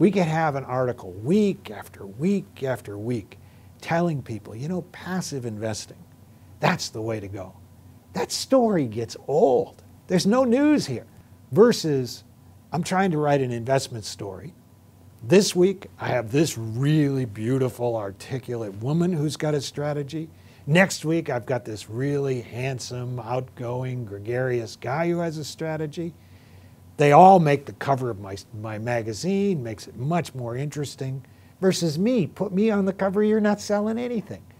We could have an article week after week after week telling people, you know, passive investing, that's the way to go. That story gets old. There's no news here. Versus, I'm trying to write an investment story. This week, I have this really beautiful, articulate woman who's got a strategy. Next week, I've got this really handsome, outgoing, gregarious guy who has a strategy. They all make the cover of my magazine, makes it much more interesting. Versus me, put me on the cover, you're not selling anything.